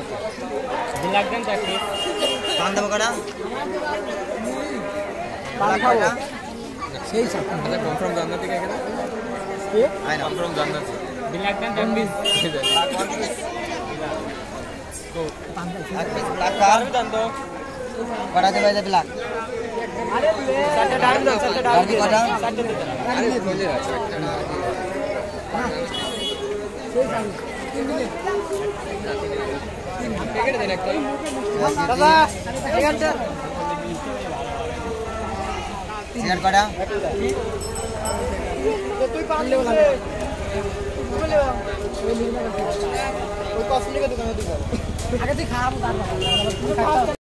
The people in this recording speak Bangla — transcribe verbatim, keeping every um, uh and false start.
দিন লাগবেন চারটে পান দেবো কটা সেই সাথে আচ্ছা কনফার্ম জান্নাত থেকে এখানে কি আই না কনফার্ম জান্নাত দিন লাগবেন কোন পিস তো এক পিস ব্ল্যাক কার দাম তো কটা দেবে যে ব্ল্যাক আরে চারটে ডাল দাও চারটে ডাল দাম কটা চারটে দিতে আরে বলে আছে প্যাকেট দেন একটা দাদা সিগারেট সিগারেট কটা তুই পান লে বলে বলে ওই পাঁচ মিনিটের দোকানে দিবা আগে তুই খাওয়াবো তারপর